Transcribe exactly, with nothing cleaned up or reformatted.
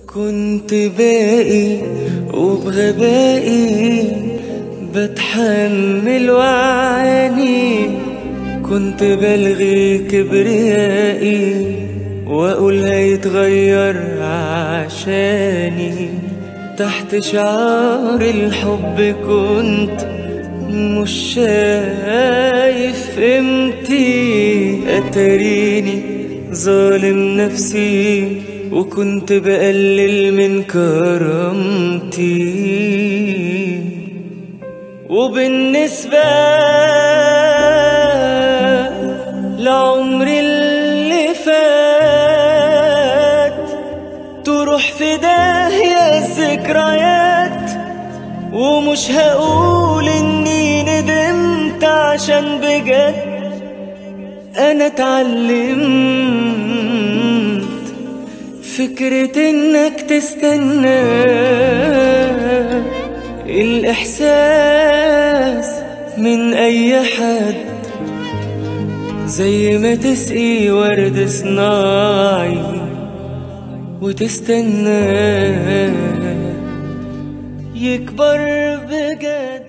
كنت باقي وبغبائي بتحمل وعاني، كنت بلغي كبريائي واقول هيتغير عشاني. تحت شعار الحب كنت مش شايف قيمتي، اتريني ظالم نفسي وكنت بقلل من كرامتي. وبالنسبة لعمري اللي فات تروح في داهية الذكريات، ومش هقول اني ندمت عشان بجد انا اتعلمت فكرة انك تستنى الاحساس من اي حد، زي ما تسقي ورد صناعي وتستنى يكبر بجد.